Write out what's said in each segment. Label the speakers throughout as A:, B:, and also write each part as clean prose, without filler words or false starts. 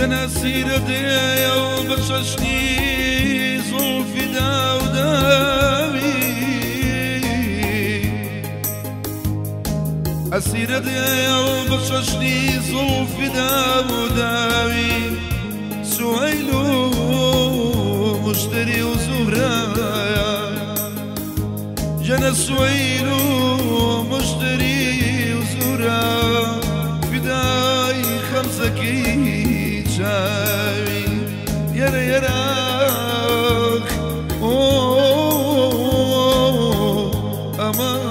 A: جناسير ديا وبششني زلفي داوداوي أسير ديا وبششني زلفي داوداوي سويلو مشتري وزهرايا جنى سويلو مشتري وزهرايا فداي خمسكي شاوي يرا يراخ أما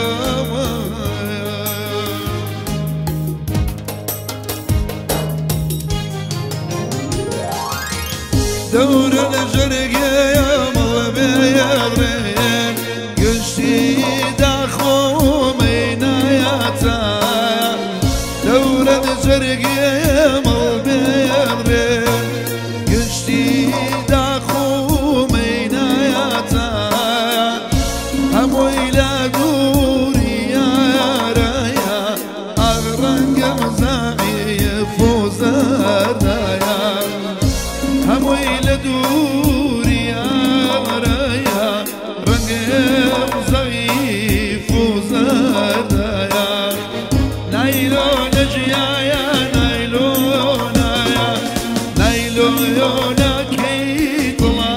A: دور الجرق يا مغبي يا غرين قشتي داخو مينا يا تايا دور الجرق يا مغبي يا غرين قشتي داخو مينا يا تايا هموي لا دوري يا رايا أغرق مزاعي يفوز الرايا هموي لدوري يا رايا رنقم ضعيف وزرايا نايلون جيايا نايلون يا نايلون كي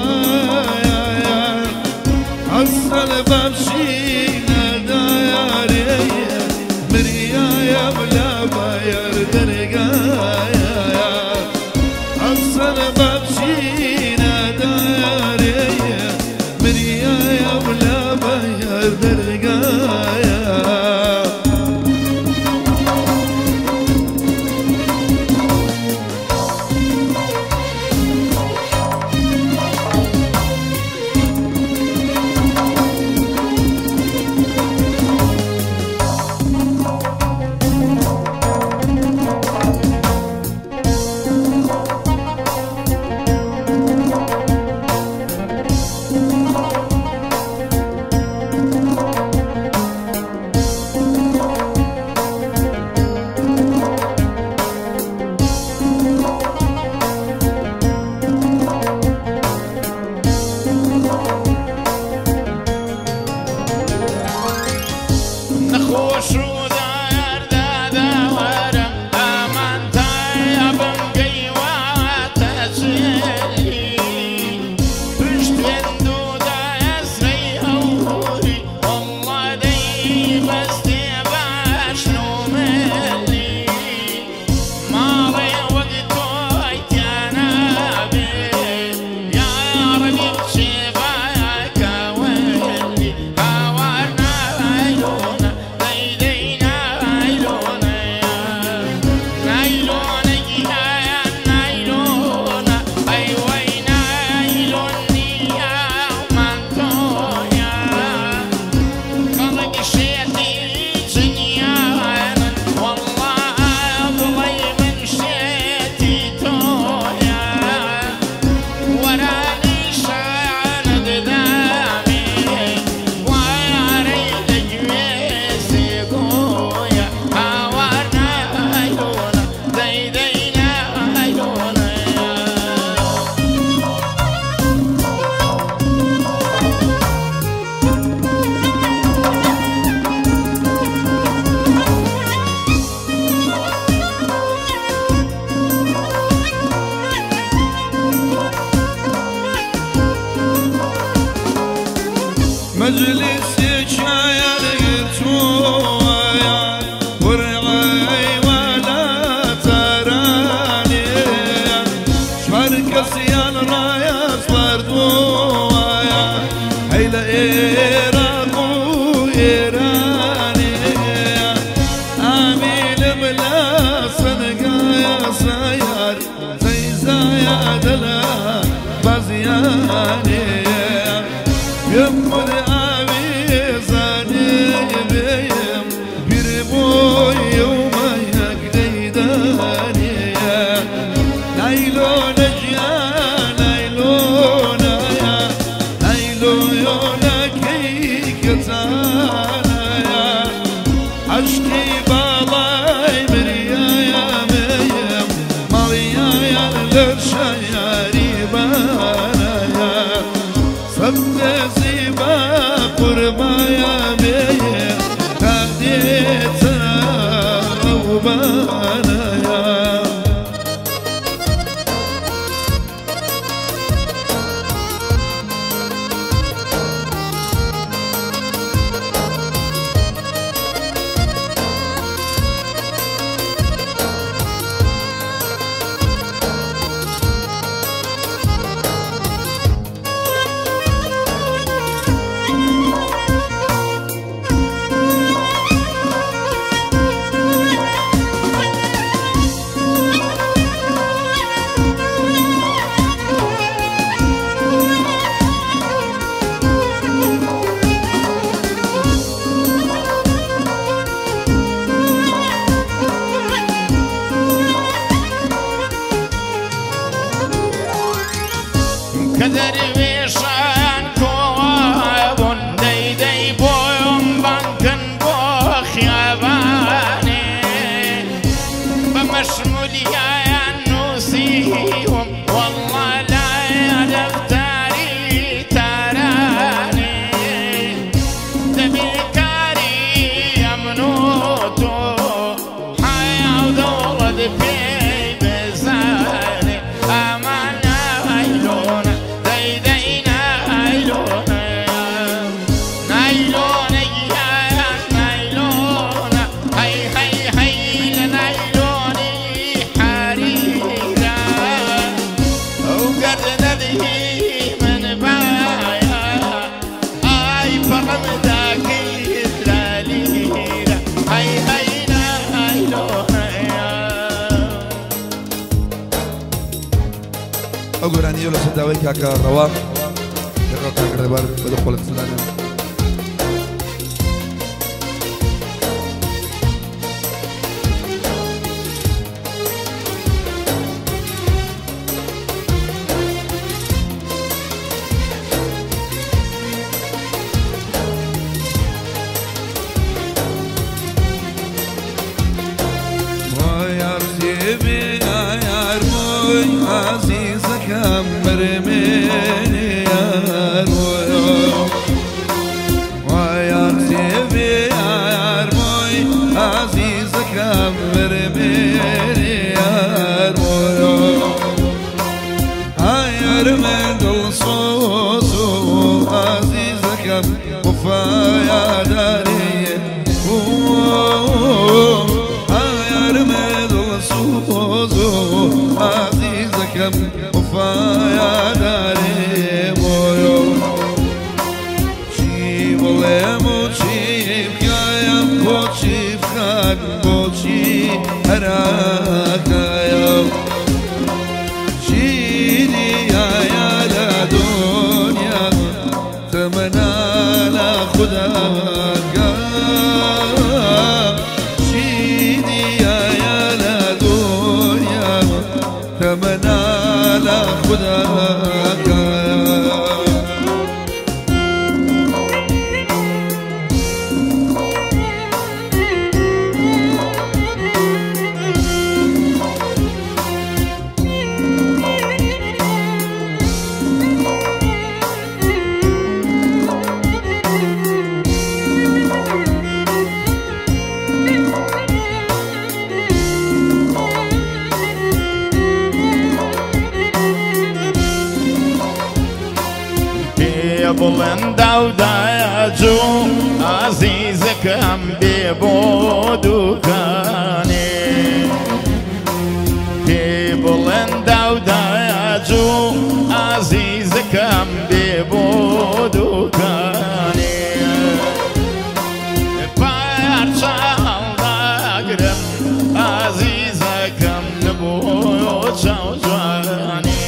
A: طلايا حصل بمشينا دايا مريايا بلا باير درقايا حصل بمشينا دايا مريايا بلا باير درقايا مجلس شايا لقيتويا ورعي ولا تراني شمركز يا الرايا صبرتويا حيلة إيران وإيراني آمين بلا صدقة يا سيار زي زايد لا بزياني يمر أبي زاني بيم بربوي وما يقديداني نايلون جيا نايلون يا نايلون كي كتانا يا عشقي بالاي مريا يا ميم مريا يا
B: هاي نايلونا
A: أقول يولا صداوي كاكا روا يقرأ كاكا ربار بدخل السلانة عزيزك أمر مني يا رويو ويا سيبي يا رموي عزيزك أمر مني يا رويو هاي رمد الصوصو عزيزك وفايا داري هاي رمد الصوصو عزيزك وفايا داري بويو شيب ليمو شيب كايم بوشيب خاك بوشي هراكا يوم شيدي يا لا دنيا تمنى لا خداك شيدي يا لا دنيا تمنى لا خداك
B: بلند ودايجو عزيزك أم بيبودو كاني بلند ودايجو عزيزك أم بيبودو كاني بارشا الدقرم عزيزك أم نبوشا وجواني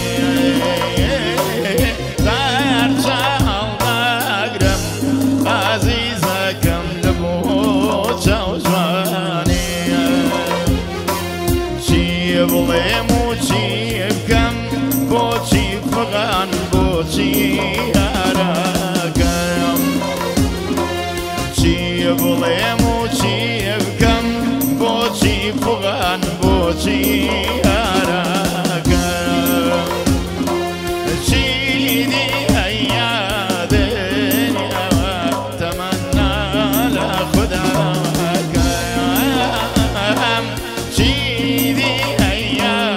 B: بليمو شيب كم بوشي فغان بوشي أراكم شيب بليمو شيب كم بوشي فغان بوشي أراكم شيدي هيا دنيا تمنى لا خداك شيدي هيا